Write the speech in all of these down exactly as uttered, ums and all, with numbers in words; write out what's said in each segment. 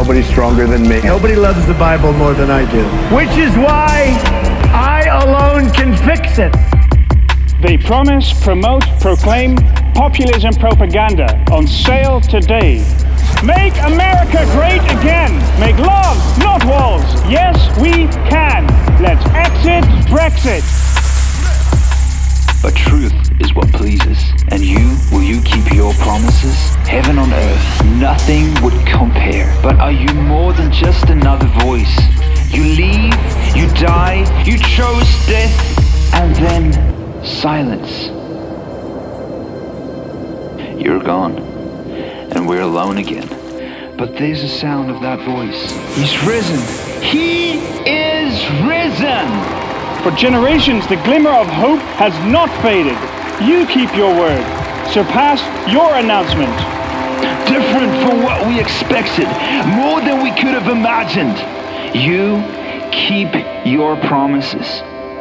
Nobody's stronger than me. Nobody loves the Bible more than I do. Which is why I alone can fix it. They promise, promote, proclaim populism propaganda on sale today. Make America great again. Make love, not walls. Yes, we can. Let's exit Brexit. But truth is what pleases. And you, will you keep your promises? Heaven on earth, nothing would compare. But are you more than just another voice? You leave, you die, you chose death, and then silence. You're gone, and we're alone again. But there's a sound of that voice. He's risen. He is risen! For generations, the glimmer of hope has not faded. You keep your word. Surpass your announcement. Different from what we expected. More than we could have imagined. You keep your promises.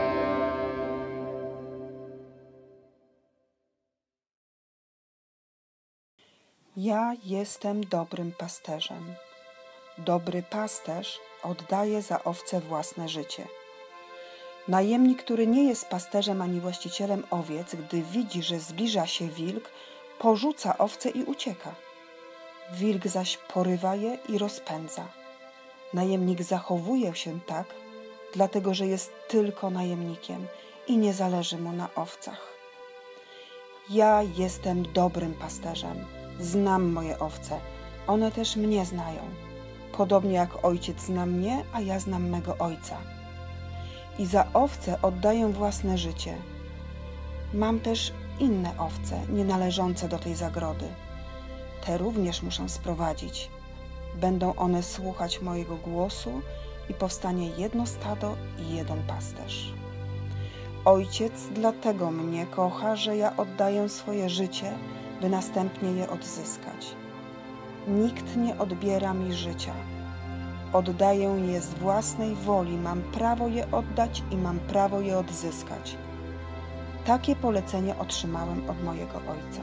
Ja jestem dobrym pasterzem. Dobry pasterz oddaje za owce własne życie. Najemnik, który nie jest pasterzem ani właścicielem owiec, gdy widzi, że zbliża się wilk, porzuca owce i ucieka. Wilk zaś porywa je i rozpędza. Najemnik zachowuje się tak, dlatego że jest tylko najemnikiem i nie zależy mu na owcach. Ja jestem dobrym pasterzem. Znam moje owce, one też mnie znają. Podobnie jak ojciec zna mnie, a ja znam mego ojca. I za owce oddaję własne życie. Mam też inne owce, nie należące do tej zagrody. Te również muszę sprowadzić. Będą one słuchać mojego głosu i powstanie jedno stado i jeden pasterz. Ojciec dlatego mnie kocha, że ja oddaję swoje życie, by następnie je odzyskać. Nikt nie odbiera mi życia. Oddaję je z własnej woli, mam prawo je oddać i mam prawo je odzyskać. Takie polecenie otrzymałem od mojego Ojca.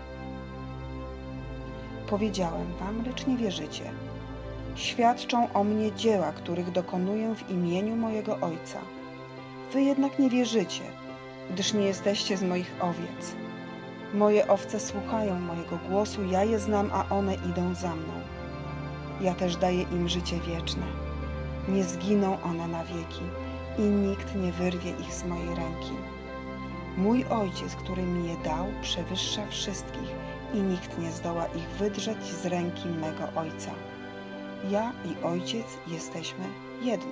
Powiedziałem wam, lecz nie wierzycie. Świadczą o mnie dzieła, których dokonuję w imieniu mojego Ojca. Wy jednak nie wierzycie, gdyż nie jesteście z moich owiec. Moje owce słuchają mojego głosu, ja je znam, a one idą za mną. Ja też daję im życie wieczne. Nie zginą one na wieki i nikt nie wyrwie ich z mojej ręki. Mój Ojciec, który mi je dał, przewyższa wszystkich i nikt nie zdoła ich wydrzeć z ręki mego Ojca. Ja i Ojciec jesteśmy jedno.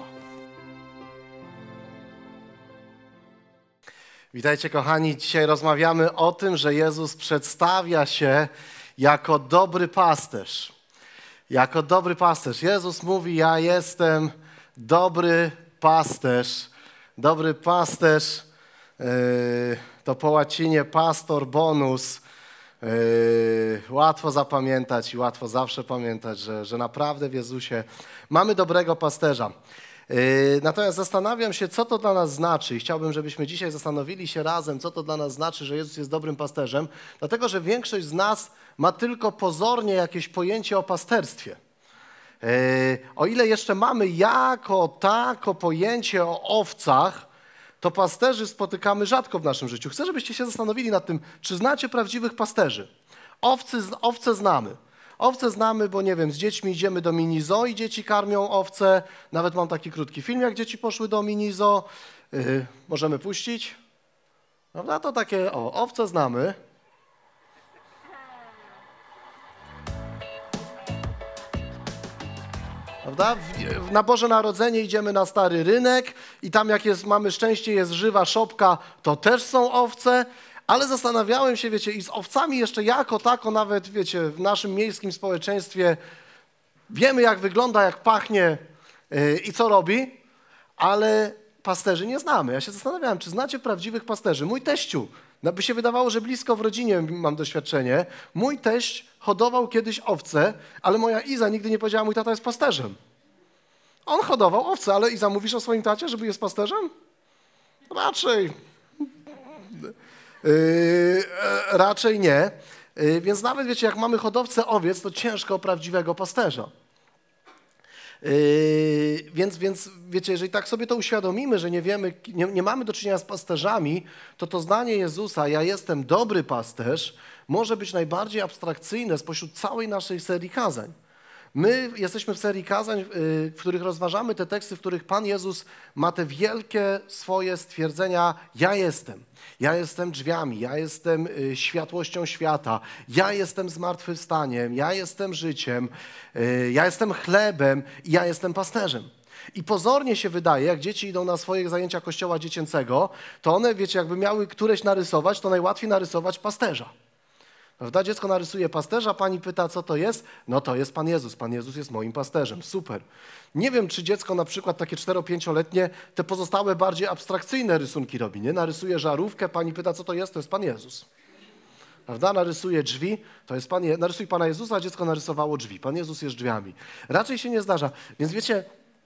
Witajcie kochani, dzisiaj rozmawiamy o tym, że Jezus przedstawia się jako dobry pasterz. Jako dobry pasterz. Jezus mówi, ja jestem dobry pasterz. Dobry pasterz yy, to po łacinie pastor bonus. Yy, łatwo zapamiętać i łatwo zawsze pamiętać, że, że naprawdę w Jezusie mamy dobrego pasterza. Yy, natomiast zastanawiam się, co to dla nas znaczy i chciałbym, żebyśmy dzisiaj zastanowili się razem, co to dla nas znaczy, że Jezus jest dobrym pasterzem, dlatego, że większość z nas ma tylko pozornie jakieś pojęcie o pasterstwie. Yy, o ile jeszcze mamy jako tako pojęcie o owcach, to pasterzy spotykamy rzadko w naszym życiu. Chcę, żebyście się zastanowili nad tym, czy znacie prawdziwych pasterzy. Owcy, owce znamy. Owce znamy, bo nie wiem, z dziećmi idziemy do mini-zoo i dzieci karmią owce. Nawet mam taki krótki film, jak dzieci poszły do mini-zoo. Yy, możemy puścić? Prawda? To takie, o, owce znamy. Prawda? W, na Boże Narodzenie idziemy na Stary Rynek i tam jak jest, mamy szczęście, jest żywa szopka, to też są owce. Ale zastanawiałem się, wiecie, i z owcami jeszcze jako tako, nawet, wiecie, w naszym miejskim społeczeństwie wiemy, jak wygląda, jak pachnie yy, i co robi, ale pasterzy nie znamy. Ja się zastanawiałem, czy znacie prawdziwych pasterzy. Mój teściu, no by się wydawało, że blisko w rodzinie mam doświadczenie, mój teść hodował kiedyś owce, ale moja Iza nigdy nie powiedziała, mój tata jest pasterzem. On hodował owce, ale Iza, mówisz o swoim tacie, żeby jest pasterzem? Raczej... Yy, raczej nie. Yy, więc nawet wiecie, jak mamy hodowcę owiec, to ciężko o prawdziwego pasterza. Yy, więc, więc wiecie, jeżeli tak sobie to uświadomimy, że nie wiemy, nie, nie mamy do czynienia z pasterzami, to to zdanie Jezusa, ja jestem dobry pasterz, może być najbardziej abstrakcyjne spośród całej naszej serii kazań. My jesteśmy w serii kazań, w których rozważamy te teksty, w których Pan Jezus ma te wielkie swoje stwierdzenia, ja jestem. Ja jestem drzwiami, ja jestem światłością świata, ja jestem zmartwychwstaniem, ja jestem życiem, ja jestem chlebem i ja jestem pasterzem. I pozornie się wydaje, jak dzieci idą na swoje zajęcia kościoła dziecięcego, to one, wiecie, jakby miały któreś narysować, to najłatwiej narysować pasterza. Prawda? Dziecko narysuje pasterza, pani pyta, co to jest? No to jest Pan Jezus. Pan Jezus jest moim pasterzem. Super. Nie wiem, czy dziecko na przykład takie cztero-pięcioletnie te pozostałe bardziej abstrakcyjne rysunki robi. Nie? Narysuje żarówkę, pani pyta, co to jest? To jest Pan Jezus. Prawda? Narysuje drzwi, to jest Pan Je- narysuj Pana Jezusa, a dziecko narysowało drzwi. Pan Jezus jest drzwiami. Raczej się nie zdarza. Więc wiecie,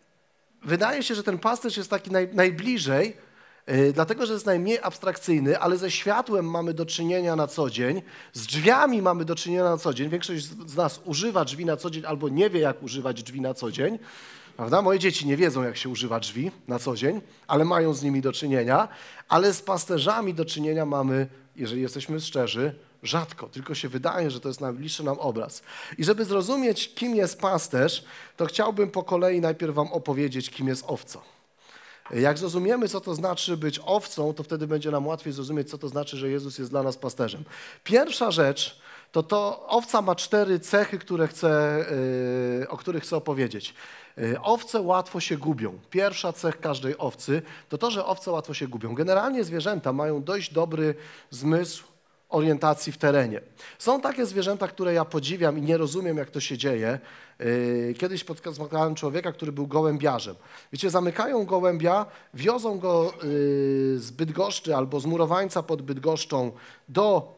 wydaje się, że ten pasterz jest taki naj, najbliżej, Yy, dlatego, że jest najmniej abstrakcyjny, ale ze światłem mamy do czynienia na co dzień, z drzwiami mamy do czynienia na co dzień. Większość z nas używa drzwi na co dzień albo nie wie, jak używać drzwi na co dzień. Prawda? Moje dzieci nie wiedzą, jak się używa drzwi na co dzień, ale mają z nimi do czynienia. Ale z pasterzami do czynienia mamy, jeżeli jesteśmy szczerzy, rzadko. Tylko się wydaje, że to jest najbliższy nam obraz. I żeby zrozumieć, kim jest pasterz, to chciałbym po kolei najpierw wam opowiedzieć, kim jest owca. Jak zrozumiemy, co to znaczy być owcą, to wtedy będzie nam łatwiej zrozumieć, co to znaczy, że Jezus jest dla nas pasterzem. Pierwsza rzecz, to to owca ma cztery cechy, które chcę, yy, o których chcę opowiedzieć. Yy, owce łatwo się gubią. Pierwsza cech każdej owcy to to, że owce łatwo się gubią. Generalnie zwierzęta mają dość dobry zmysł orientacji w terenie. Są takie zwierzęta, które ja podziwiam i nie rozumiem, jak to się dzieje. Kiedyś spotkałem człowieka, który był gołębiarzem. Wiecie, zamykają gołębia, wiozą go z Bydgoszczy albo z Murowańca pod Bydgoszczą do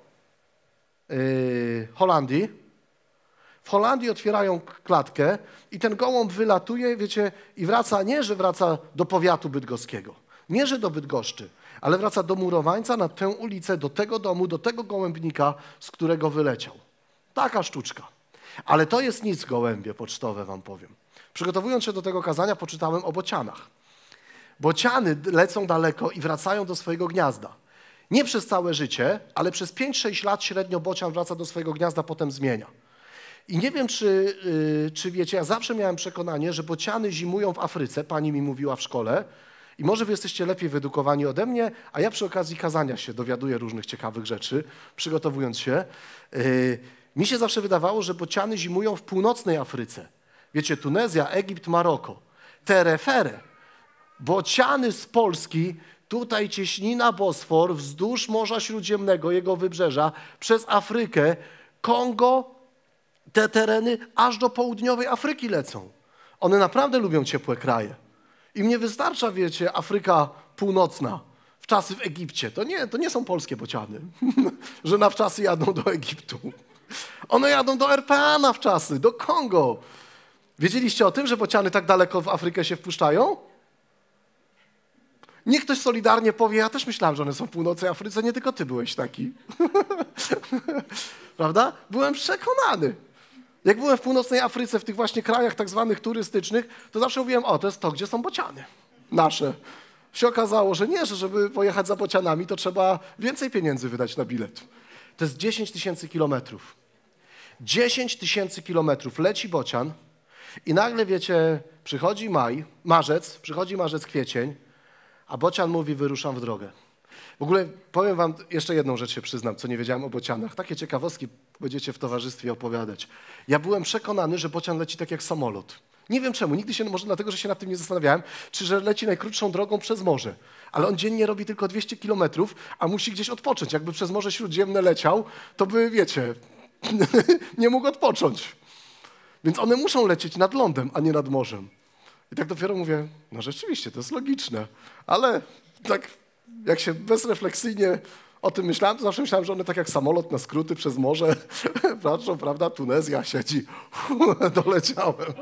Holandii. W Holandii otwierają klatkę i ten gołąb wylatuje, wiecie, i wraca, nie, że wraca do powiatu bydgoskiego, nie, że do Bydgoszczy, ale wraca do Murowańca, na tę ulicę, do tego domu, do tego gołębnika, z którego wyleciał. Taka sztuczka. Ale to jest nic gołębie pocztowe, wam powiem. Przygotowując się do tego kazania, poczytałem o bocianach. Bociany lecą daleko i wracają do swojego gniazda. Nie przez całe życie, ale przez pięć sześć lat średnio bocian wraca do swojego gniazda, potem zmienia. I nie wiem, czy, yy, czy wiecie, ja zawsze miałem przekonanie, że bociany zimują w Afryce, pani mi mówiła w szkole, i może wy jesteście lepiej wyedukowani ode mnie, a ja przy okazji kazania się dowiaduję różnych ciekawych rzeczy, przygotowując się. Yy, mi się zawsze wydawało, że bociany zimują w północnej Afryce. Wiecie, Tunezja, Egipt, Maroko. Terefere. Bociany z Polski, tutaj cieśnina Bosfor, wzdłuż Morza Śródziemnego, jego wybrzeża, przez Afrykę, Kongo, te tereny aż do południowej Afryki lecą. One naprawdę lubią ciepłe kraje. Im nie wystarcza, wiecie, Afryka Północna, wczasy w Egipcie. To nie, to nie są polskie bociany, że na wczasy jadą do Egiptu. One jadą do R P A na wczasy, do Kongo. Wiedzieliście o tym, że bociany tak daleko w Afrykę się wpuszczają? Niech ktoś solidarnie powie, ja też myślałem, że one są w północnej Afryce, nie tylko ty byłeś taki. Prawda? Byłem przekonany. Jak byłem w północnej Afryce, w tych właśnie krajach tak zwanych turystycznych, to zawsze mówiłem, o, to jest to, gdzie są bociany nasze. Się okazało, że nie, że żeby pojechać za bocianami, to trzeba więcej pieniędzy wydać na bilet. To jest dziesięć tysięcy kilometrów. dziesięć tysięcy kilometrów leci bocian i nagle, wiecie, przychodzi maj, marzec, przychodzi marzec, kwiecień, a bocian mówi, wyruszam w drogę. W ogóle powiem wam, jeszcze jedną rzecz się przyznam, co nie wiedziałem o bocianach. Takie ciekawostki będziecie w towarzystwie opowiadać. Ja byłem przekonany, że bocian leci tak jak samolot. Nie wiem czemu, nigdy się, może dlatego, że się nad tym nie zastanawiałem, czy że leci najkrótszą drogą przez morze. Ale on dziennie robi tylko dwieście kilometrów, a musi gdzieś odpocząć. Jakby przez Morze Śródziemne leciał, to by, wiecie, nie mógł odpocząć. Więc one muszą lecieć nad lądem, a nie nad morzem. I tak dopiero mówię, no rzeczywiście, to jest logiczne. Ale tak jak się bezrefleksyjnie o tym myślałem, to zawsze myślałem, że one tak jak samolot na skróty przez morze patrzą, prawda, Tunezja siedzi, doleciałem.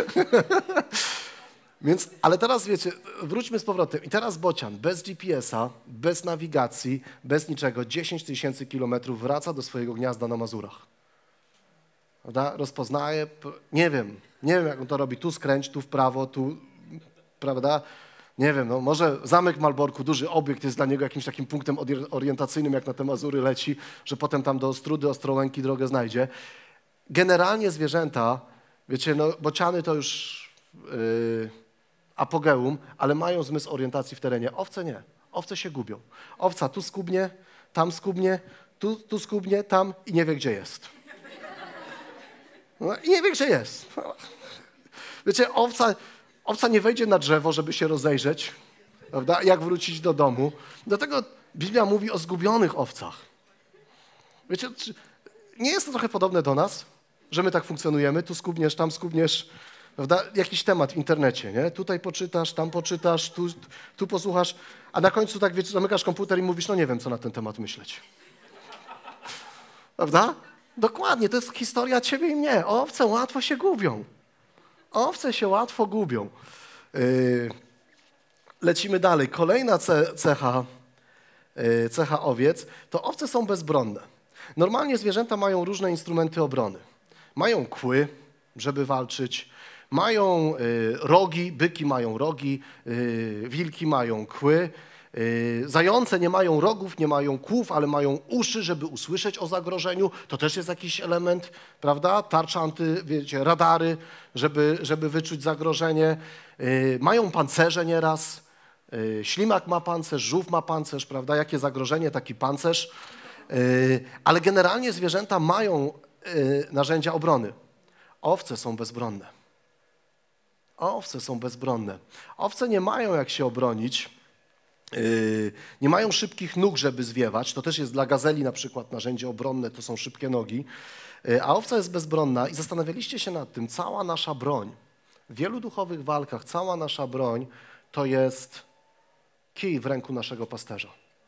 Więc, ale teraz wiecie, wróćmy z powrotem. I teraz bocian bez G P S a, bez nawigacji, bez niczego, dziesięć tysięcy kilometrów wraca do swojego gniazda na Mazurach. Prawda? Rozpoznaje, nie wiem, Nie wiem, jak on to robi. Tu skręć, tu w prawo, tu, prawda? Nie wiem, no może zamek w Malborku, duży obiekt jest dla niego jakimś takim punktem orientacyjnym, jak na te Mazury leci, że potem tam do Ostrudy, Ostrołęki drogę znajdzie. Generalnie zwierzęta, wiecie, no bociany to już yy, apogeum, ale mają zmysł orientacji w terenie. Owce nie. Owce się gubią. Owca tu skubnie, tam skubnie, tu, tu skubnie, tam i nie wie, gdzie jest. No, i nie wie, gdzie jest. Wiecie, owca, owca nie wejdzie na drzewo, żeby się rozejrzeć, prawda? Jak wrócić do domu. Dlatego Biblia mówi o zgubionych owcach. Wiecie, nie jest to trochę podobne do nas, że my tak funkcjonujemy, tu skubniesz, tam skubniesz, prawda? Jakiś temat w internecie, nie? Tutaj poczytasz, tam poczytasz, tu, tu posłuchasz, a na końcu tak, wiecie, zamykasz komputer i mówisz, no nie wiem, co na ten temat myśleć. Prawda? Dokładnie, to jest historia ciebie i mnie. Owce łatwo się gubią. Owce się łatwo gubią. Yy, lecimy dalej. Kolejna ce cecha, yy, cecha owiec to owce są bezbronne. Normalnie zwierzęta mają różne instrumenty obrony. Mają kły, żeby walczyć. Mają y, rogi, byki mają rogi, y, wilki mają kły. Y, zające nie mają rogów, nie mają kłów, ale mają uszy, żeby usłyszeć o zagrożeniu. To też jest jakiś element, prawda? Tarcza anty, wiecie, radary, żeby, żeby wyczuć zagrożenie. Y, mają pancerze nieraz. Y, ślimak ma pancerz, żółw ma pancerz, prawda? Jakie zagrożenie, taki pancerz. Y, ale generalnie zwierzęta mają y, narzędzia obrony. Owce są bezbronne. Owce są bezbronne. Owce nie mają jak się obronić. Yy, nie mają szybkich nóg, żeby zwiewać. To też jest dla gazeli na przykład narzędzie obronne, to są szybkie nogi. Yy, a owca jest bezbronna i zastanawialiście się nad tym, cała nasza broń, w wielu duchowych walkach cała nasza broń to jest kij w ręku naszego pasterza.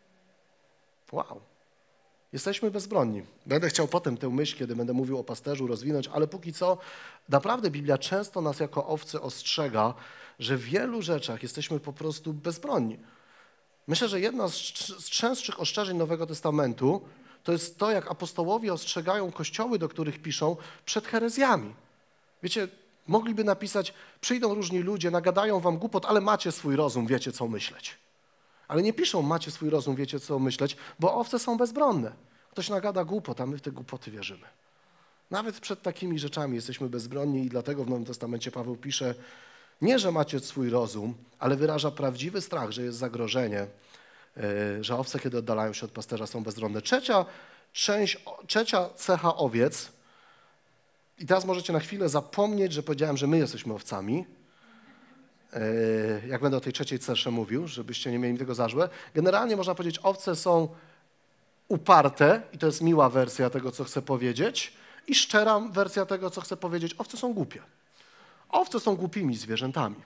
Wow. Jesteśmy bezbronni. Będę chciał potem tę myśl, kiedy będę mówił o pasterzu, rozwinąć, ale póki co naprawdę Biblia często nas jako owce ostrzega, że w wielu rzeczach jesteśmy po prostu bezbronni. Myślę, że jedna z, z częstszych ostrzeżeń Nowego Testamentu to jest to, jak apostołowie ostrzegają kościoły, do których piszą, przed herezjami. Wiecie, mogliby napisać, przyjdą różni ludzie, nagadają wam głupot, ale macie swój rozum, wiecie co myśleć. Ale nie piszą, macie swój rozum, wiecie co myśleć, bo owce są bezbronne. Ktoś nagada głupot, a my w te głupoty wierzymy. Nawet przed takimi rzeczami jesteśmy bezbronni i dlatego w Nowym Testamencie Paweł pisze, nie, że macie swój rozum, ale wyraża prawdziwy strach, że jest zagrożenie, że owce, kiedy oddalają się od pasterza, są bezbronne. Trzecia część, trzecia cecha owiec, i teraz możecie na chwilę zapomnieć, że powiedziałem, że my jesteśmy owcami, jak będę o tej trzeciej cesze mówił, żebyście nie mieli tego za złe. Generalnie można powiedzieć, owce są uparte, i to jest miła wersja tego, co chcę powiedzieć, i szczera wersja tego, co chcę powiedzieć. Owce są głupie. Owce są głupimi zwierzętami.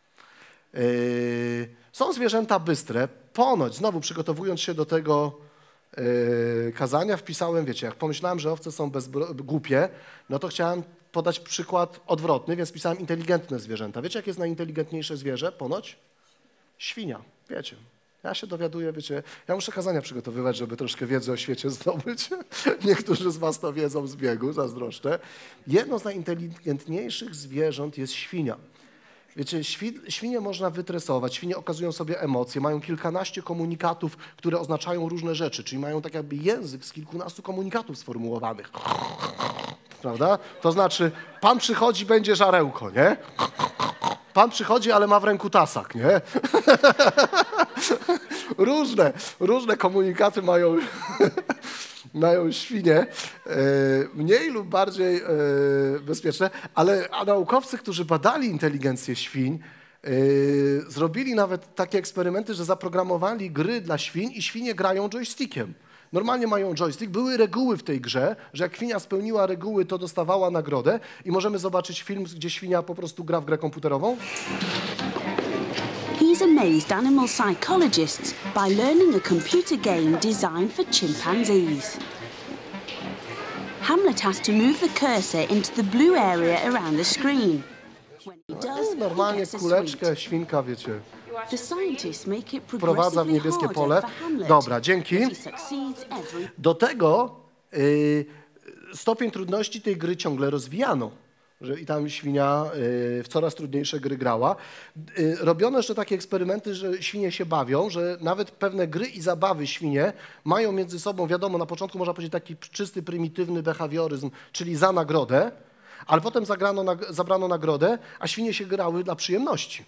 Yy, są zwierzęta bystre. Ponoć, znowu przygotowując się do tego yy, kazania, wpisałem, wiecie, jak pomyślałem, że owce są głupie, no to chciałem podać przykład odwrotny, więc pisałem inteligentne zwierzęta. Wiecie, jakie jest najinteligentniejsze zwierzę? Ponoć? Świnia. Wiecie. Ja się dowiaduję, wiecie, ja muszę kazania przygotowywać, żeby troszkę wiedzy o świecie zdobyć. Niektórzy z was to wiedzą z biegu, zazdroszczę. Jedno z najinteligentniejszych zwierząt jest świnia. Wiecie, świ, świnie można wytresować, świnie okazują sobie emocje, mają kilkanaście komunikatów, które oznaczają różne rzeczy, czyli mają tak jakby język z kilkunastu komunikatów sformułowanych. Prawda? To znaczy, pan przychodzi, będzie żarełko, nie? Pan przychodzi, ale ma w ręku tasak, nie? Różne, różne komunikaty mają, mają świnie, mniej lub bardziej bezpieczne, ale a naukowcy, którzy badali inteligencję świń, zrobili nawet takie eksperymenty, że zaprogramowali gry dla świń i świnie grają joystickiem. Normalnie mają joystick, były reguły w tej grze, że jak świnia spełniła reguły, to dostawała nagrodę i możemy zobaczyć film, gdzie świnia po prostu gra w grę komputerową. He's amazed animal psychologists by learning a computer game designed for chimpanzees. Hamlet has to move the cursor into the blue area around the screen. When he does, no, normalnie kuleczkę, świnka, wiecie, the scientists make it wprowadza w niebieskie pole. Dobra, dzięki. Do tego yy, stopień trudności tej gry ciągle rozwijano. że i tam świnia w coraz trudniejsze gry grała. Robiono jeszcze takie eksperymenty, że świnie się bawią, że nawet pewne gry i zabawy świnie mają między sobą, wiadomo, na początku można powiedzieć taki czysty, prymitywny behawioryzm, czyli za nagrodę, ale potem zagrano, zabrano nagrodę, a świnie się grały dla przyjemności.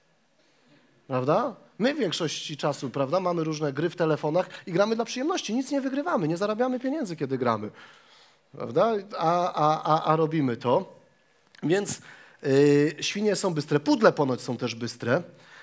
Prawda? My w większości czasu, prawda, mamy różne gry w telefonach i gramy dla przyjemności, nic nie wygrywamy, nie zarabiamy pieniędzy, kiedy gramy. Prawda? A, a, a, a robimy to. Więc yy, świnie są bystre, pudle ponoć są też bystre,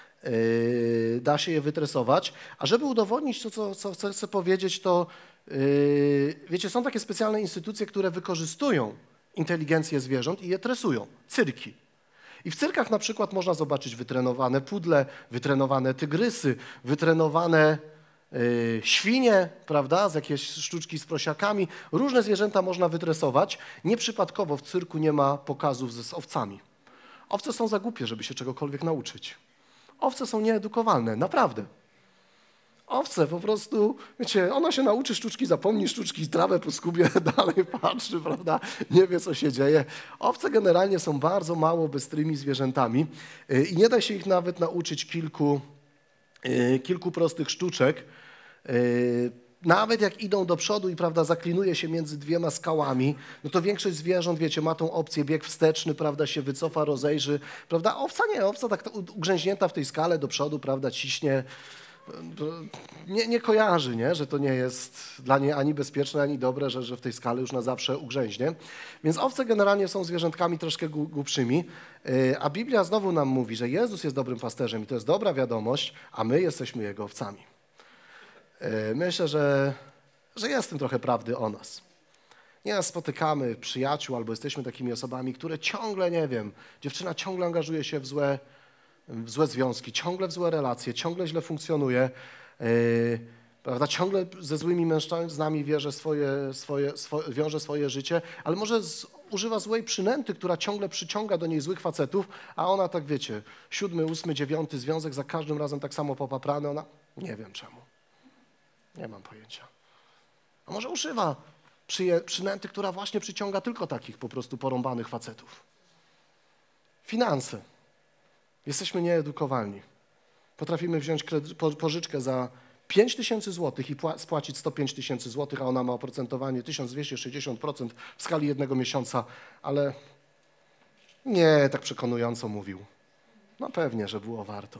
yy, da się je wytresować. A żeby udowodnić to, co, co chcę, chcę powiedzieć, to yy, wiecie, są takie specjalne instytucje, które wykorzystują inteligencję zwierząt i je tresują, cyrki. I w cyrkach na przykład można zobaczyć wytrenowane pudle, wytrenowane tygrysy, wytrenowane yy, świnie, prawda, z jakiejś sztuczki z prosiakami. Różne zwierzęta można wytresować. Nieprzypadkowo w cyrku nie ma pokazów z, z owcami. Owce są za głupie, żeby się czegokolwiek nauczyć. Owce są nieedukowalne, naprawdę. Owce po prostu, wiecie, ona się nauczy sztuczki, zapomni sztuczki, trawę poskubie, dalej patrzy, prawda, nie wie, co się dzieje. Owce generalnie są bardzo mało bystrymi zwierzętami i nie da się ich nawet nauczyć kilku, kilku prostych sztuczek. Nawet jak idą do przodu i, prawda, zaklinuje się między dwiema skałami, no to większość zwierząt, wiecie, ma tą opcję bieg wsteczny, prawda, się wycofa, rozejrzy, prawda. Owca nie, owca tak ugrzęźnięta w tej skale do przodu, prawda, ciśnie. Nie, nie kojarzy, nie? Że to nie jest dla niej ani bezpieczne, ani dobre, że, że w tej skale już na zawsze ugrzęźnie. Więc owce generalnie są zwierzętkami troszkę głupszymi, a Biblia znowu nam mówi, że Jezus jest dobrym pasterzem i to jest dobra wiadomość, a my jesteśmy Jego owcami. Myślę, że, że jest w tym trochę prawdy o nas. Nieraz spotykamy przyjaciół albo jesteśmy takimi osobami, które ciągle, nie wiem, dziewczyna ciągle angażuje się w złe w złe związki, ciągle w złe relacje, ciągle źle funkcjonuje, yy, prawda, ciągle ze złymi mężczyznami wierzy swoje, swoje, swoje, wiąże swoje życie, ale może z, używa złej przynęty, która ciągle przyciąga do niej złych facetów, a ona tak, wiecie, siódmy, ósmy, dziewiąty związek, za każdym razem tak samo popaprany, ona nie wiem czemu. Nie mam pojęcia. A może używa przyje, przynęty, która właśnie przyciąga tylko takich po prostu porąbanych facetów. Finanse. Jesteśmy nieedukowalni. Potrafimy wziąć kredyt, po, pożyczkę za pięć tysięcy złotych i pła, spłacić sto pięć tysięcy złotych, a ona ma oprocentowanie tysiąc dwieście sześćdziesiąt procent w skali jednego miesiąca, ale nie tak przekonująco mówił. No pewnie, że było warto.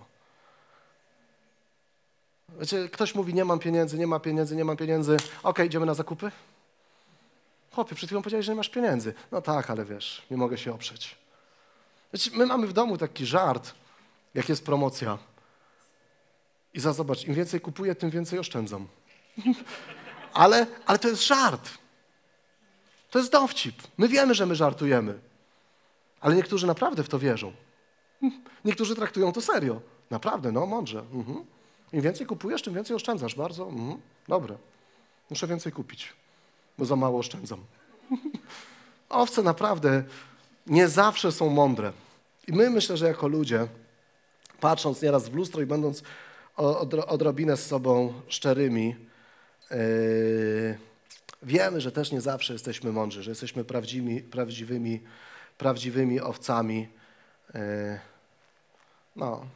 Wiecie, ktoś mówi, nie mam pieniędzy, nie ma pieniędzy, nie mam pieniędzy. Okej, idziemy na zakupy? Chłopie, przed chwilą powiedziałeś, że nie masz pieniędzy. No tak, ale wiesz, nie mogę się oprzeć. Wiecie, my mamy w domu taki żart, jak jest promocja. I za, zobacz, im więcej kupuję, tym więcej oszczędzam. ale, ale to jest żart. To jest dowcip. My wiemy, że my żartujemy. Ale niektórzy naprawdę w to wierzą. Niektórzy traktują to serio. Naprawdę, no mądrze. Mhm. Im więcej kupujesz, tym więcej oszczędzasz. Bardzo, mhm. Dobre. Muszę więcej kupić, bo za mało oszczędzam. Owce naprawdę nie zawsze są mądre. I my, myślę, że jako ludzie, patrząc nieraz w lustro i będąc odrobinę z sobą szczerymi, yy, wiemy, że też nie zawsze jesteśmy mądrzy, że jesteśmy prawdziwymi, prawdziwymi, prawdziwymi owcami. Yy, no.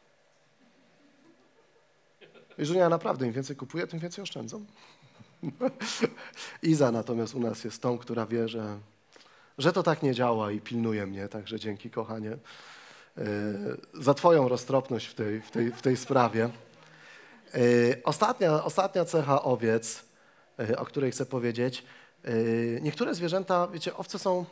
I że ja naprawdę im więcej kupuję, tym więcej oszczędzam. Iza natomiast u nas jest tą, która wie, że że to tak nie działa i pilnuje mnie, także dzięki, kochanie, yy, za twoją roztropność w tej, w tej, w tej sprawie. Yy, ostatnia, ostatnia cecha owiec, yy, o której chcę powiedzieć. Yy, niektóre zwierzęta, wiecie, owce są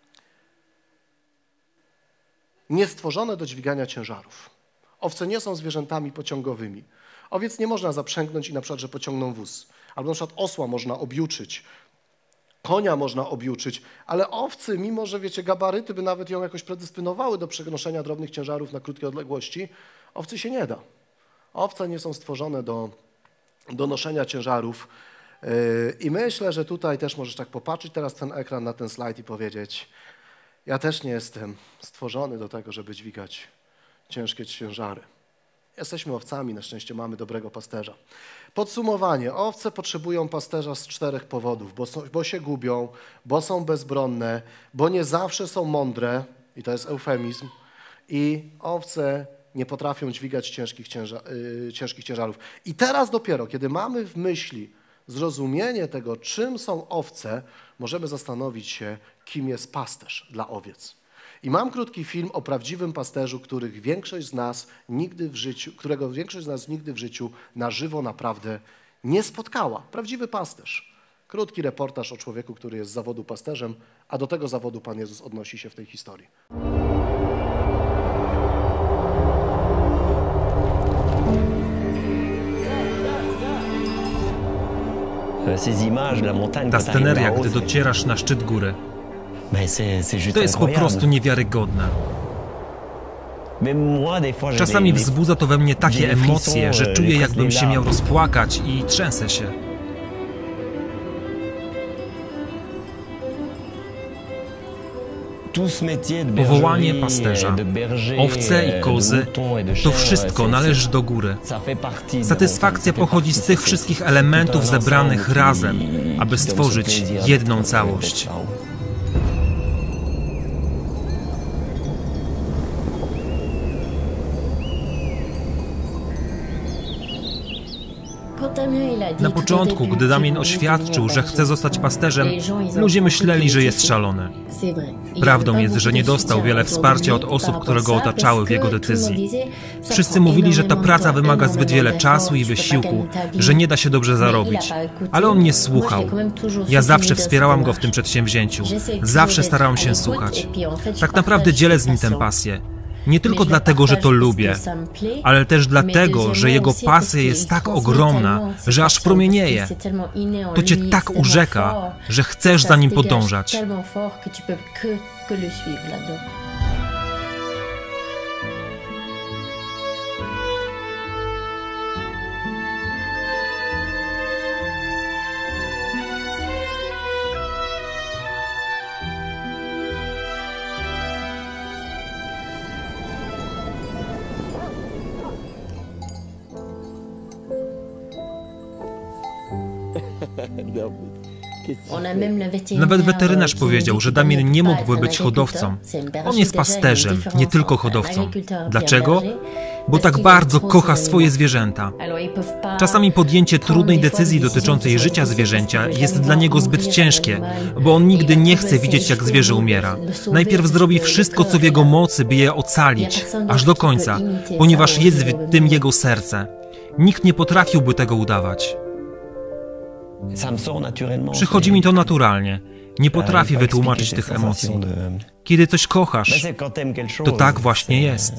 niestworzone do dźwigania ciężarów. Owce nie są zwierzętami pociągowymi. Owiec nie można zaprzęgnąć i na przykład, że pociągną wóz. Albo na przykład osła można objuczyć. Konia można objuczyć, ale owcy, mimo że, wiecie, gabaryty by nawet ją jakoś predysponowały do przenoszenia drobnych ciężarów na krótkie odległości, owcy się nie da. Owce nie są stworzone do, do noszenia ciężarów. Yy, I myślę, że tutaj też możesz tak popatrzeć teraz ten ekran, na ten slajd i powiedzieć, ja też nie jestem stworzony do tego, żeby dźwigać ciężkie ciężary. Jesteśmy owcami, na szczęście mamy dobrego pasterza. Podsumowanie. Owce potrzebują pasterza z czterech powodów, bo, są, bo się gubią, bo są bezbronne, bo nie zawsze są mądre, i to jest eufemizm, i owce nie potrafią dźwigać ciężkich, cięża, yy, ciężkich ciężarów. I teraz dopiero, kiedy mamy w myśli zrozumienie tego, czym są owce, możemy zastanowić się, kim jest pasterz dla owiec. I mam krótki film o prawdziwym pasterzu, których większość z nas nigdy w życiu, którego większość z nas nigdy w życiu na żywo naprawdę nie spotkała. Prawdziwy pasterz. Krótki reportaż o człowieku, który jest z zawodu pasterzem, a do tego zawodu Pan Jezus odnosi się w tej historii. Ta sceneria, gdy docierasz na szczyt góry, to jest po prostu niewiarygodne. Czasami wzbudza to we mnie takie emocje, że czuję, jakbym się miał rozpłakać i trzęsę się. Powołanie pasterza, owce i kozy, to wszystko należy do góry. Satysfakcja pochodzi z tych wszystkich elementów zebranych razem, aby stworzyć jedną całość. Na początku, gdy Damien oświadczył, że chce zostać pasterzem, ludzie myśleli, że jest szalony. Prawdą jest, że nie dostał wiele wsparcia od osób, które go otaczały w jego decyzji. Wszyscy mówili, że ta praca wymaga zbyt wiele czasu i wysiłku, że nie da się dobrze zarobić. Ale on nie słuchał. Ja zawsze wspierałam go w tym przedsięwzięciu. Zawsze starałam się słuchać. Tak naprawdę dzielę z nim tę pasję. Nie tylko dlatego, że to lubię, ale też dlatego, że jego pasja jest tak ogromna, że aż promienieje. To cię tak urzeka, że chcesz za nim podążać. Nawet weterynarz powiedział, że Damien nie mógłby być hodowcą. On jest pasterzem, nie tylko hodowcą. Dlaczego? Bo tak bardzo kocha swoje zwierzęta. Czasami podjęcie trudnej decyzji dotyczącej życia zwierzęcia jest dla niego zbyt ciężkie, bo on nigdy nie chce widzieć, jak zwierzę umiera. Najpierw zrobi wszystko, co w jego mocy, by je ocalić, aż do końca, ponieważ jest w tym jego serce. Nikt nie potrafiłby tego udawać. Przychodzi mi to naturalnie. Nie potrafię wytłumaczyć tych emocji. Kiedy coś kochasz, to tak właśnie jest.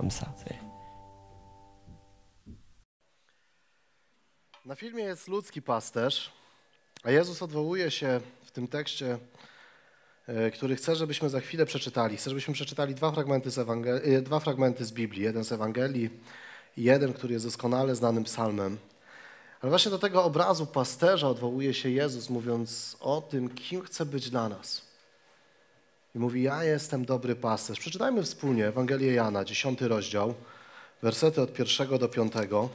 Na filmie jest ludzki pasterz, a Jezus odwołuje się w tym tekście, który chcę, żebyśmy za chwilę przeczytali. Chcę, żebyśmy przeczytali dwa fragmenty z, Ewangel- dwa fragmenty z Biblii. Jeden z Ewangelii i jeden, który jest doskonale znanym psalmem. Ale właśnie do tego obrazu pasterza odwołuje się Jezus, mówiąc o tym, kim chce być dla nas. I mówi, ja jestem dobry pasterz. Przeczytajmy wspólnie Ewangelię Jana, dziesiąty rozdział, wersety od pierwszego do piątego.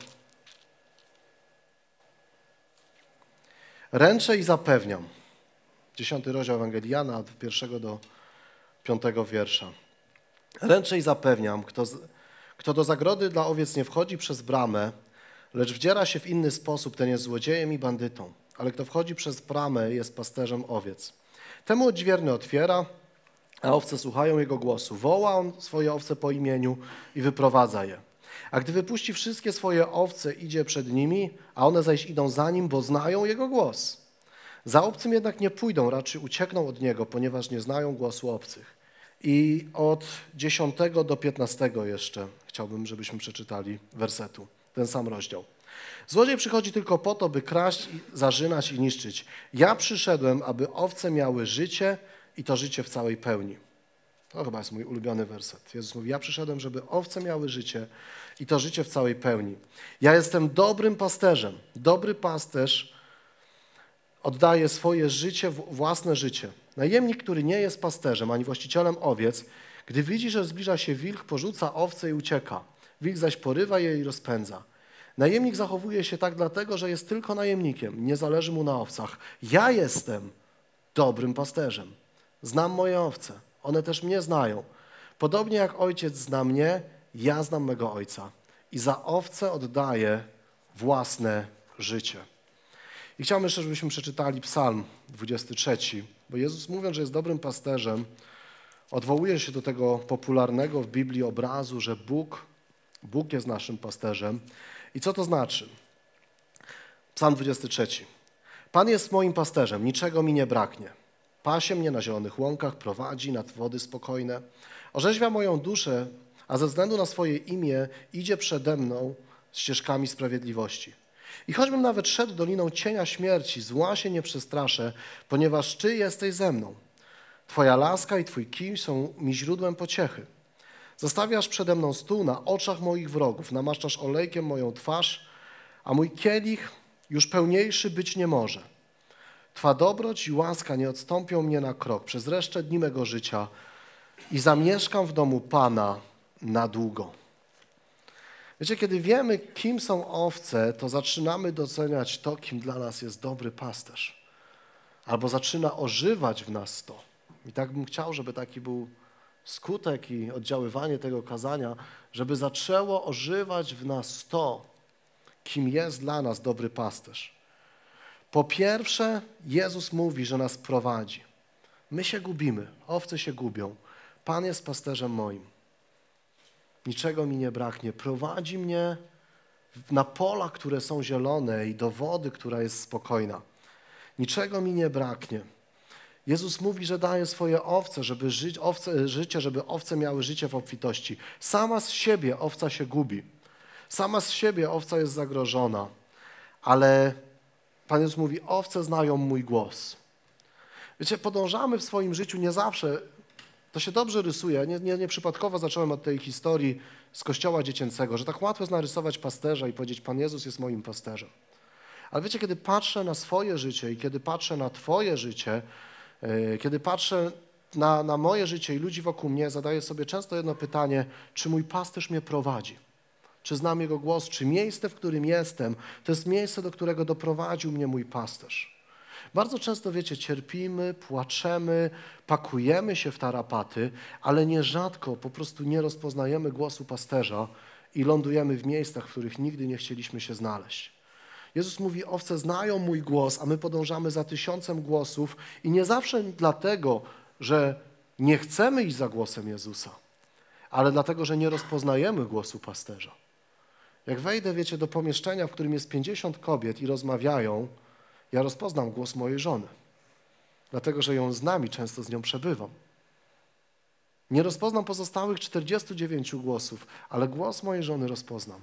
Ręczę i zapewniam. Dziesiąty rozdział Ewangelii Jana, od pierwszego do piątego wiersza. Ręczę i zapewniam, kto, z, kto do zagrody dla owiec nie wchodzi przez bramę, lecz wdziera się w inny sposób, ten jest złodziejem i bandytą. Ale kto wchodzi przez bramę, jest pasterzem owiec. Temu odźwierny otwiera, a owce słuchają jego głosu. Woła on swoje owce po imieniu i wyprowadza je. A gdy wypuści wszystkie swoje owce, idzie przed nimi, a one zaś idą za nim, bo znają jego głos. Za obcym jednak nie pójdą, raczej uciekną od niego, ponieważ nie znają głosu obcych. I od dziesiątego do piętnastego jeszcze chciałbym, żebyśmy przeczytali wersetu. Ten sam rozdział. Złodziej przychodzi tylko po to, by kraść, zarzynać i niszczyć. Ja przyszedłem, aby owce miały życie i to życie w całej pełni. To chyba jest mój ulubiony werset. Jezus mówi, ja przyszedłem, żeby owce miały życie i to życie w całej pełni. Ja jestem dobrym pasterzem. Dobry pasterz oddaje swoje życie, własne życie. Najemnik, który nie jest pasterzem ani właścicielem owiec, gdy widzi, że zbliża się wilk, porzuca owce i ucieka. wilk zaś porywa je i rozpędza. Najemnik zachowuje się tak dlatego, że jest tylko najemnikiem, nie zależy mu na owcach. Ja jestem dobrym pasterzem. Znam moje owce, one też mnie znają. Podobnie jak ojciec zna mnie, ja znam mego ojca i za owce oddaję własne życie. I chciałbym jeszcze, żebyśmy przeczytali Psalm dwudziesty trzeci, bo Jezus, mówiąc, że jest dobrym pasterzem, odwołuje się do tego popularnego w Biblii obrazu, że Bóg, Bóg jest naszym pasterzem. I co to znaczy? Psalm dwudziesty trzeci. Pan jest moim pasterzem, niczego mi nie braknie. Pasie mnie na zielonych łąkach, prowadzi nad wody spokojne. Orzeźwia moją duszę, a ze względu na swoje imię idzie przede mną ścieżkami sprawiedliwości. I choćbym nawet szedł doliną cienia śmierci, zła się nie przestraszę, ponieważ Ty jesteś ze mną. Twoja łaska i Twój kij są mi źródłem pociechy. Zastawiasz przede mną stół na oczach moich wrogów, namaszczasz olejkiem moją twarz, a mój kielich już pełniejszy być nie może. Twa dobroć i łaska nie odstąpią mnie na krok przez resztę dni mego życia i zamieszkam w domu Pana na długo. Wiecie, kiedy wiemy, kim są owce, to zaczynamy doceniać to, kim dla nas jest dobry pasterz. Albo zaczyna ożywać w nas to. I tak bym chciał, żeby taki był skutek i oddziaływanie tego kazania, żeby zaczęło ożywać w nas to, kim jest dla nas dobry pasterz. Po pierwsze, Jezus mówi, że nas prowadzi. My się gubimy, owce się gubią. Pan jest pasterzem moim. Niczego mi nie braknie. Prowadzi mnie na pola, które są zielone i do wody, która jest spokojna. Niczego mi nie braknie. Jezus mówi, że daje swoje owce, żeby żyć, owce, życie, żeby owce miały życie w obfitości. Sama z siebie owca się gubi. Sama z siebie owca jest zagrożona. Ale Pan Jezus mówi, owce znają mój głos. Wiecie, podążamy w swoim życiu nie zawsze, to się dobrze rysuje, nie, nie, nie przypadkowo zacząłem od tej historii z kościoła dziecięcego, że tak łatwo jest narysować pasterza i powiedzieć, Pan Jezus jest moim pasterzem. Ale wiecie, kiedy patrzę na swoje życie i kiedy patrzę na Twoje życie, yy, kiedy patrzę na, na moje życie i ludzi wokół mnie, zadaję sobie często jedno pytanie, czy mój pasterz mnie prowadzi? Czy znam Jego głos? Czy miejsce, w którym jestem, to jest miejsce, do którego doprowadził mnie mój pasterz? Bardzo często, wiecie, cierpimy, płaczemy, pakujemy się w tarapaty, ale nierzadko po prostu nie rozpoznajemy głosu pasterza i lądujemy w miejscach, w których nigdy nie chcieliśmy się znaleźć. Jezus mówi, owce znają mój głos, a my podążamy za tysiącem głosów i nie zawsze dlatego, że nie chcemy iść za głosem Jezusa, ale dlatego, że nie rozpoznajemy głosu pasterza. Jak wejdę, wiecie, do pomieszczenia, w którym jest pięćdziesiąt kobiet i rozmawiają, ja rozpoznam głos mojej żony, dlatego, że ją znam i często z nią przebywam. Nie rozpoznam pozostałych czterdziestu dziewięciu głosów, ale głos mojej żony rozpoznam.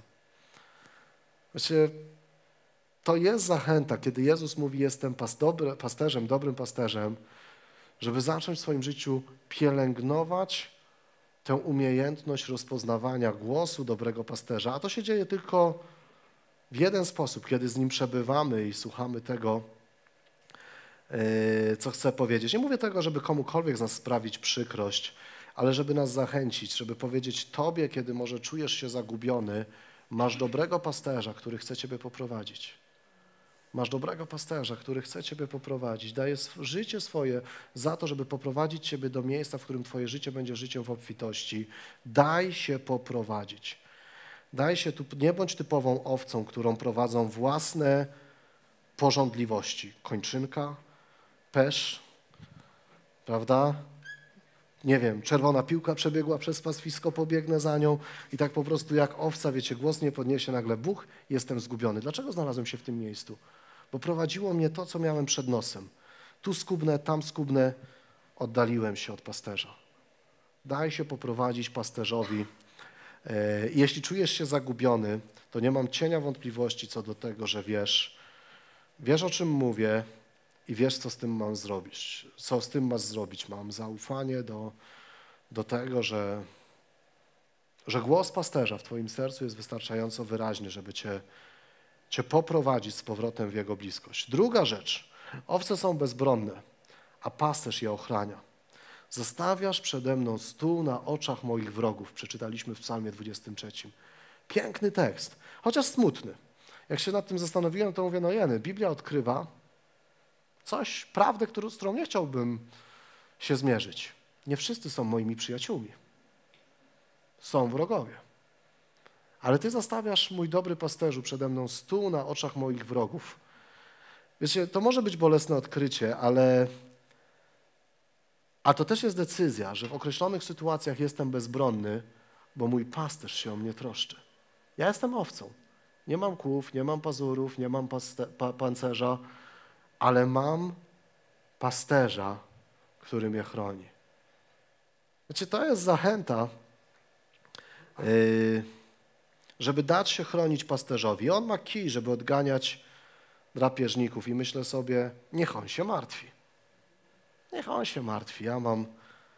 Wiecie, to jest zachęta, kiedy Jezus mówi, jestem pas, dobry, pasterzem, dobrym pasterzem, żeby zacząć w swoim życiu pielęgnować tę umiejętność rozpoznawania głosu dobrego pasterza. A to się dzieje tylko w jeden sposób, kiedy z Nim przebywamy i słuchamy tego, co chce powiedzieć. Nie mówię tego, żeby komukolwiek z nas sprawić przykrość, ale żeby nas zachęcić, żeby powiedzieć Tobie, kiedy może czujesz się zagubiony, masz dobrego pasterza, który chce Ciebie poprowadzić. Masz dobrego pasterza, który chce Ciebie poprowadzić. Daje życie swoje za to, żeby poprowadzić Ciebie do miejsca, w którym Twoje życie będzie życiem w obfitości. Daj się poprowadzić. Daj się tu, nie bądź typową owcą, którą prowadzą własne pożądliwości. Kończynka, pesz, prawda? Nie wiem, czerwona piłka przebiegła przez pastwisko, pobiegnę za nią i tak po prostu jak owca, wiecie, głos nie podniesie, nagle buch, jestem zgubiony. Dlaczego znalazłem się w tym miejscu? Bo prowadziło mnie to, co miałem przed nosem. Tu skubnę, tam skubnę, oddaliłem się od pasterza. Daj się poprowadzić pasterzowi. Jeśli czujesz się zagubiony, to nie mam cienia wątpliwości co do tego, że wiesz, wiesz o czym mówię i wiesz, co z tym mam zrobić. Co z tym masz zrobić? Mam zaufanie do, do tego, że, że głos pasterza w Twoim sercu jest wystarczająco wyraźny, żeby Cię, cię poprowadzić z powrotem w Jego bliskość. Druga rzecz. Owce są bezbronne, a pasterz je ochrania. Zastawiasz przede mną stół na oczach moich wrogów. Przeczytaliśmy w Psalmie dwudziestym trzecim. Piękny tekst, chociaż smutny. Jak się nad tym zastanowiłem, to mówię, no jeny, Biblia odkrywa coś, prawdę, którą, z którą nie chciałbym się zmierzyć. Nie wszyscy są moimi przyjaciółmi. Są wrogowie. Ale Ty zastawiasz, mój dobry pasterzu, przede mną stół na oczach moich wrogów. Wiecie, to może być bolesne odkrycie, ale a to też jest decyzja, że w określonych sytuacjach jestem bezbronny, bo mój pasterz się o mnie troszczy. Ja jestem owcą. Nie mam kłów, nie mam pazurów, nie mam paste, pa, pancerza, ale mam pasterza, który mnie chroni. Wiecie, to jest zachęta, yy, żeby dać się chronić pasterzowi. On ma kij, żeby odganiać drapieżników i myślę sobie, niech on się martwi. Niech on się martwi. Ja mam,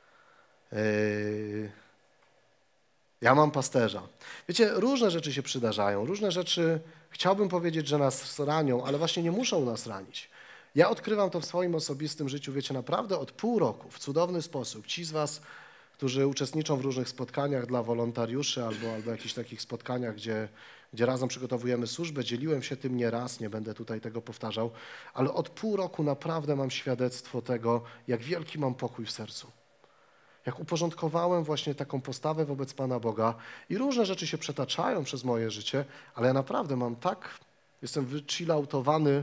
yy, ja mam pasterza. Wiecie, różne rzeczy się przydarzają, różne rzeczy chciałbym powiedzieć, że nas ranią, ale właśnie nie muszą nas ranić. Ja odkrywam to w swoim osobistym życiu, wiecie, naprawdę od pół roku, w cudowny sposób. Ci z was, którzy uczestniczą w różnych spotkaniach dla wolontariuszy albo, albo jakichś takich spotkaniach, gdzie, gdzie razem przygotowujemy służbę, dzieliłem się tym nie raz, nie będę tutaj tego powtarzał, ale od pół roku naprawdę mam świadectwo tego, jak wielki mam pokój w sercu. Jak uporządkowałem właśnie taką postawę wobec Pana Boga i różne rzeczy się przetaczają przez moje życie, ale ja naprawdę mam tak, jestem wychilloutowany,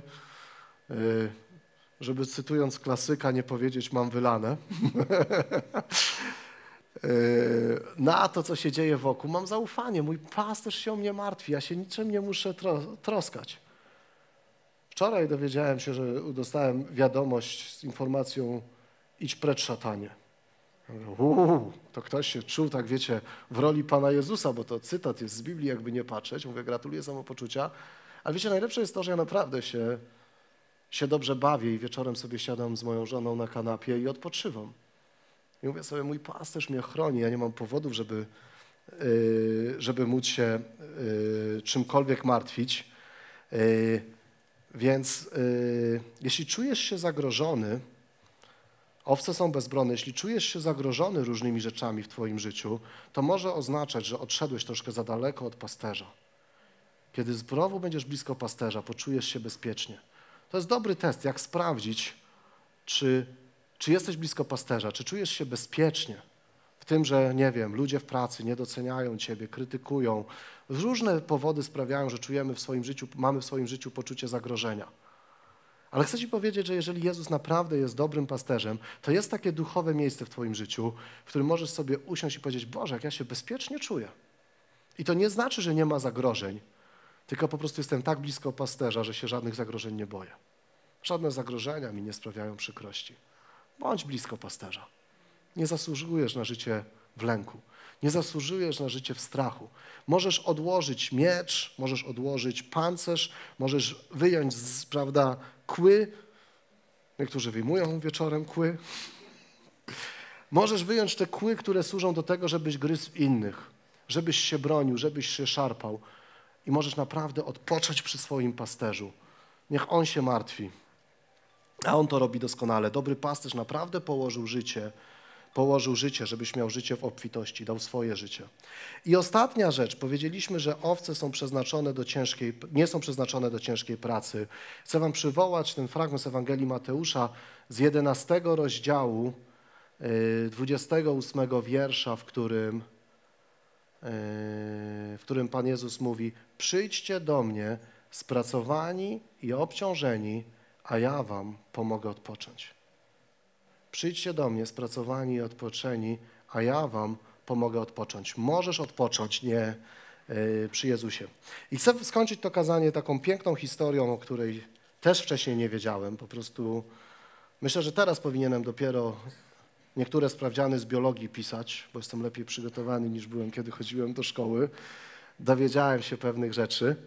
żeby cytując klasyka nie powiedzieć mam wylane, na to, co się dzieje wokół. Mam zaufanie, mój pasterz się o mnie martwi, ja się niczym nie muszę tro troskać. Wczoraj dowiedziałem się, że dostałem wiadomość z informacją idź precz, szatanie. Uuu, to ktoś się czuł, tak wiecie, w roli Pana Jezusa, bo to cytat jest z Biblii, jakby nie patrzeć. Mówię, gratuluję samopoczucia. Ale wiecie, najlepsze jest to, że ja naprawdę się, się dobrze bawię i wieczorem sobie siadam z moją żoną na kanapie i odpoczywam. I mówię sobie, mój pasterz mnie chroni, ja nie mam powodów, żeby, yy, żeby móc się yy, czymkolwiek martwić. Yy, więc yy, jeśli czujesz się zagrożony, owce są bezbronne, jeśli czujesz się zagrożony różnymi rzeczami w twoim życiu, to może oznaczać, że odszedłeś troszkę za daleko od pasterza. Kiedy znowu będziesz blisko pasterza, poczujesz się bezpiecznie. To jest dobry test, jak sprawdzić, czy, czy jesteś blisko pasterza, czy czujesz się bezpiecznie w tym, że, nie wiem, ludzie w pracy nie doceniają ciebie, krytykują. Różne powody sprawiają, że czujemy w swoim życiu, mamy w swoim życiu poczucie zagrożenia. Ale chcę ci powiedzieć, że jeżeli Jezus naprawdę jest dobrym pasterzem, to jest takie duchowe miejsce w twoim życiu, w którym możesz sobie usiąść i powiedzieć, Boże, jak ja się bezpiecznie czuję. I to nie znaczy, że nie ma zagrożeń, tylko po prostu jestem tak blisko pasterza, że się żadnych zagrożeń nie boję. Żadne zagrożenia mi nie sprawiają przykrości. Bądź blisko pasterza. Nie zasługujesz na życie w lęku. Nie zasługujesz na życie w strachu. Możesz odłożyć miecz, możesz odłożyć pancerz, możesz wyjąć, z, prawda, kły. Niektórzy wyjmują wieczorem kły. Możesz wyjąć te kły, które służą do tego, żebyś gryzł innych, żebyś się bronił, żebyś się szarpał. I możesz naprawdę odpocząć przy swoim pasterzu. Niech on się martwi. A on to robi doskonale. Dobry pasterz naprawdę położył życie, położył życie, żebyś miał życie w obfitości, dał swoje życie. I ostatnia rzecz. Powiedzieliśmy, że owce są przeznaczone do ciężkiej, nie są przeznaczone do ciężkiej pracy. Chcę wam przywołać ten fragment z Ewangelii Mateusza z jedenastego rozdziału, dwudziestego ósmego wiersza, w którym w którym Pan Jezus mówi, przyjdźcie do mnie spracowani i obciążeni, a ja wam pomogę odpocząć. Przyjdźcie do mnie spracowani i odpoczęci, a ja wam pomogę odpocząć. Możesz odpocząć, nie yy, przy Jezusie. I chcę skończyć to kazanie taką piękną historią, o której też wcześniej nie wiedziałem. Po prostu myślę, że teraz powinienem dopiero niektóre sprawdziany z biologii pisać, bo jestem lepiej przygotowany niż byłem, kiedy chodziłem do szkoły. Dowiedziałem się pewnych rzeczy.